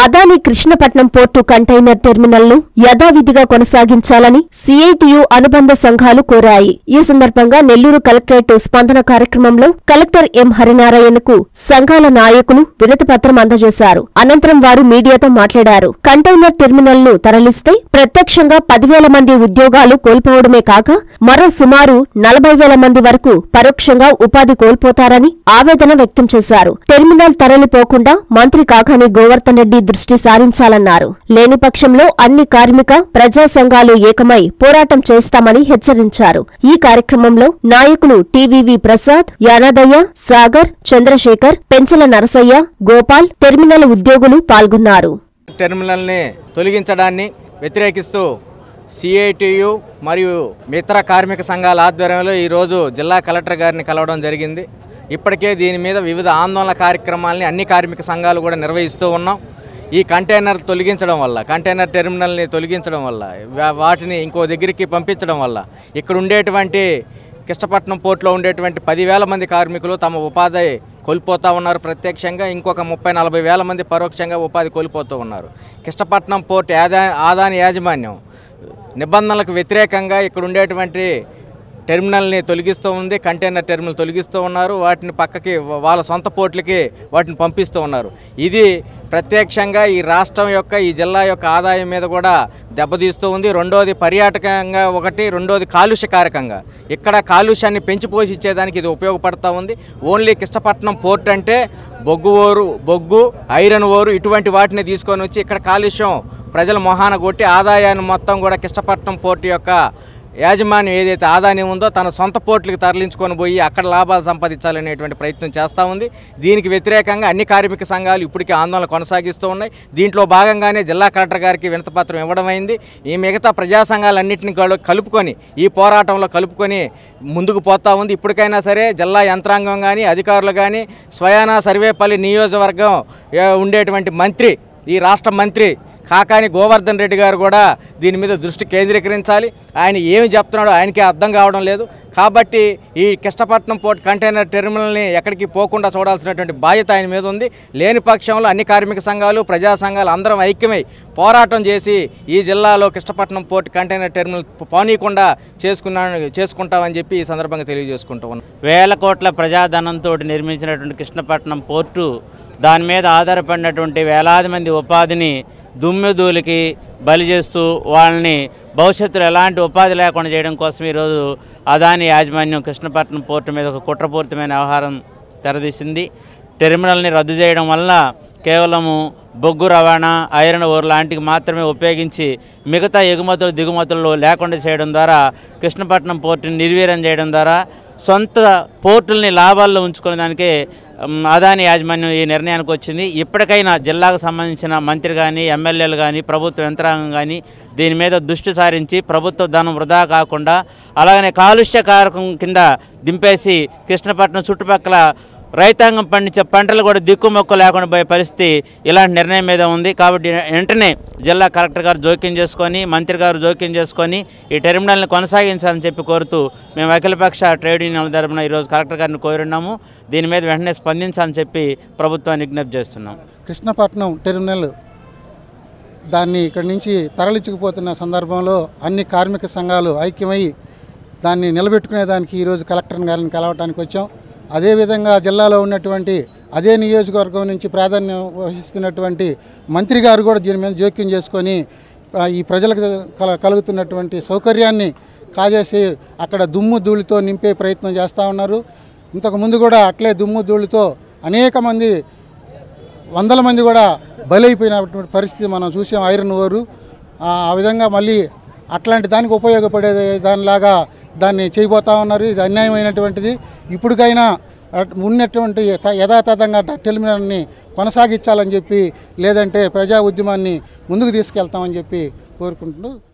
Adani Krishnapatnam port container టెర్మినల్ను యథావిధిగా కొనసాగించాలని సిఐటియు అనుబంధ సంఘాలు కోరాయి. ఈ సందర్భంగా నెల్లూరు కలెక్టరేట్ స్పందన కార్యక్రమంలో కలెక్టర్ ఎం హరినారాయణకు సంఘాల నాయకులు వినతిపత్రం అందజేశారు. అనంతరం వారు మీడియాతో మాట్లాడారు. కంటైనర్ టెర్మినల్ను తరలిస్తే ప్రత్యక్షంగా 10,000 మంది ఉద్యోగాలు కోల్పోవడమే కాక మరో సుమారు 40,000 మంది వరకు పరోక్షంగా ఉపాధి కోల్పోతారని ఆవేదన వ్యక్తం చేశారు. టెర్మినల్ తరలిపోకుండా మంత్రి కాకాని గోవర్ధన్ రెడ్డి దృష్టి సారించాలన్నారు. లేని పక్షంలో అన్ని కార్మిక ప్రజా సంఘాలు ఏకమై పోరాటం చేస్తామని హెచ్చరించారు. ఈ కార్యక్రమంలో నాయకులు టీవీవీ ప్రసాద్, యానాదయ్య, సాగర్, చంద్రశేఖర్, పెంచల నరసయ్య, గోపాల్, టెర్మినల్ ఉద్యోగులు పాల్గొన్నారు. టెర్మినల్ని తొలగించడాన్ని వ్యతిరేకిస్తూ సిఐటియు మరియు మిత్ర కార్మిక సంఘాల ఆధ్వర్యంలో ఈరోజు జిల్లా కలెక్టర్ గారిని కలవడం జరిగింది. ఇప్పటికే దీని మీద వివిధ ఆందోళన కార్యక్రమాలని అన్ని కార్మిక సంఘాలు కూడా నిర్వహిస్తూ ఉన్నాం. ఈ కంటైనర్ తొలగించడం వల్ల, కంటైనర్ టెర్మినల్ని తొలగించడం వల్ల, వాటిని ఇంకో దగ్గరికి పంపించడం వల్ల ఇక్కడ ఉండేటువంటి కృష్ణపట్నం పోర్టులో ఉండేటువంటి 10,000 మంది కార్మికులు తమ ఉపాధి కోల్పోతూ ఉన్నారు ప్రత్యక్షంగా. ఇంకొక 30-40,000 మంది పరోక్షంగా ఉపాధి కోల్పోతూ ఉన్నారు. కృష్ణపట్నం పోర్టు అదాని యాజమాన్యం నిబంధనలకు వ్యతిరేకంగా ఇక్కడ ఉండేటువంటి టెర్మినల్ని తొలగిస్తూ ఉంది. కంటైనర్ టెర్మినల్ తొలగిస్తూ ఉన్నారు. వాటిని పక్కకి వాళ్ళ సొంత పోర్టులకి వాటిని పంపిస్తూ ఉన్నారు. ఇది ప్రత్యక్షంగా ఈ రాష్ట్రం యొక్క, ఈ జిల్లా యొక్క ఆదాయం మీద కూడా దెబ్బతీస్తూ ఉంది. రెండోది పర్యాటకంగా ఒకటి, రెండోది కాలుష్యకారకంగా. ఇక్కడ కాలుష్యాన్ని పెంచి పోషించేదానికి ఇది ఉపయోగపడుతూ ఉంది. ఓన్లీ కృష్ణపట్నం పోర్ట్ అంటే బొగ్గు, ఐరన్ ఓరు ఇటువంటి వాటిని తీసుకొని వచ్చి ఇక్కడ కాలుష్యం ప్రజల మొహాన కొట్టి ఆదాయాన్ని మొత్తం కూడా కృష్ణపట్నం పోర్టు యొక్క యాజమాన్యం ఏదైతే ఆదాయం ఉందో తన సొంత పోర్టులకు తరలించుకొని పోయి అక్కడ లాభాలు సంపాదించాలనేటువంటి ప్రయత్నం చేస్తూ ఉంది. దీనికి వ్యతిరేకంగా అన్ని కార్మిక సంఘాలు ఇప్పటికీ ఆందోళన కొనసాగిస్తూ ఉన్నాయి. దీంట్లో భాగంగానే జిల్లా కలెక్టర్ గారికి వినతిపత్రం ఇవ్వడం అయింది. ఈ మిగతా ప్రజా సంఘాలన్నింటినీ కలుపుకొని ఈ పోరాటంలో కలుపుకొని ముందుకు పోతూ ఉంది. ఇప్పటికైనా సరే జిల్లా యంత్రాంగం కానీ, అధికారులు కానీ, స్వయానా సర్వేపల్లి నియోజకవర్గం ఉండేటువంటి మంత్రి, ఈ రాష్ట్ర మంత్రి కాకాని గోవర్ధన్ రెడ్డి గారు కూడా దీని మీద దృష్టి కేంద్రీకరించాలి. ఆయన ఏమి చెప్తున్నాడో ఆయనకే అర్థం కావడం లేదు. కాబట్టి ఈ కృష్ణపట్నం పోర్ట్ కంటైనర్ టెర్మినల్ని ఎక్కడికి పోకుండా చూడాల్సినటువంటి బాధ్యత ఆయన మీద ఉంది. లేని పక్షంలో అన్ని కార్మిక సంఘాలు, ప్రజా సంఘాలు అందరం ఐక్యమై పోరాటం చేసి ఈ జిల్లాలో కృష్ణపట్నం పోర్ట్ కంటైనర్ టెర్మినల్ పోనీయకుండా చేసుకుంటామని చెప్పి ఈ సందర్భంగా తెలియజేసుకుంటూ ఉన్నాం. వేల కోట్ల ప్రజాధనంతో నిర్మించినటువంటి కృష్ణపట్నం పోర్టు, దాని మీద ఆధారపడినటువంటి వేలాది మంది ఉపాధిని దుమ్మెదూలికి బలి చేస్తూ వాళ్ళని భవిష్యత్తులో ఎలాంటి ఉపాధి లేకుండా చేయడం కోసం ఈరోజు అదాని యాజమాన్యం కృష్ణపట్నం పోర్టు మీద ఒక కుట్రపూరితమైన వ్యవహారం తెరదీసింది. టెర్మినల్ని రద్దు చేయడం వల్ల కేవలము బొగ్గు రవాణా, ఐరన్ ఓర్ లాంటివి మాత్రమే ఉపయోగించి మిగతా ఎగుమతులు దిగుమతులు లేకుండా చేయడం ద్వారా, కృష్ణపట్నం పోర్టుని నిర్వీర్యం చేయడం ద్వారా సొంత పోర్టుల్ని లాభాల్లో ఉంచుకునే దానికే అదాని యాజమాన్యం ఈ నిర్ణయానికి వచ్చింది. ఇప్పటికైనా జిల్లాకు సంబంధించిన మంత్రి కానీ, ఎమ్మెల్యేలు కానీ, ప్రభుత్వ యంత్రాంగం కానీ దీని మీద దృష్టి సారించి ప్రభుత్వ ధనం వృధా కాకుండా, అలాగనే కాలుష్యకారకం కింద దింపేసి కృష్ణపట్నం చుట్టుపక్కల రైతాంగం పండించే పంటలు కూడా దిక్కుమొక్కు లేకుండా పోయే పరిస్థితి ఇలాంటి నిర్ణయం మీద ఉంది. కాబట్టి వెంటనే జిల్లా కలెక్టర్ గారు జోక్యం చేసుకొని, మంత్రి గారు జోక్యం చేసుకొని ఈ టెర్మినల్ని కొనసాగించాలని చెప్పి కోరుతూ మేము అఖిలపక్ష ట్రేడ్ యూనియన్ల తరపున ఈరోజు కలెక్టర్ గారిని కోరున్నాము. దీని మీద వెంటనే స్పందించాలని చెప్పి ప్రభుత్వాన్ని విజ్ఞప్తి చేస్తున్నాం. కృష్ణపట్నం టెర్మినల్ దాన్ని ఇక్కడి నుంచి తరలించుకుపోతున్న సందర్భంలో అన్ని కార్మిక సంఘాలు ఐక్యమై దాన్ని నిలబెట్టుకునే దానికి ఈరోజు కలెక్టర్ గారిని కలవటానికి వచ్చాం. అదేవిధంగా జిల్లాలో ఉన్నటువంటి అదే నియోజకవర్గం నుంచి ప్రాధాన్యం వహిస్తున్నటువంటి మంత్రి గారు కూడా దీని మీద జోక్యం చేసుకొని ఈ ప్రజలకు కలుగుతున్నటువంటి సౌకర్యాన్ని కాజేసి అక్కడ దుమ్ము ధూళితో నింపే ప్రయత్నం చేస్తూ ఉన్నారు. ఇంతకుముందు కూడా అట్లే దుమ్ము ధూళితో అనేక మంది, వందల మంది కూడా బలైపోయినటువంటి పరిస్థితి మనం చూసాం. ఐరన్ ఓరు ఆ విధంగా మళ్ళీ అట్లాంటి దానికి ఉపయోగపడే దానిలాగా దాన్ని చేయబోతా ఉన్నారు. ఇది అన్యాయమైనటువంటిది. ఇప్పటికైనా ఉన్నటువంటి యథాతథంగా టెర్మినల్ని కొనసాగించాలని చెప్పి, లేదంటే ప్రజా ఉద్యమాన్ని ముందుకు తీసుకెళ్తామని చెప్పి కోరుకుంటున్నాను.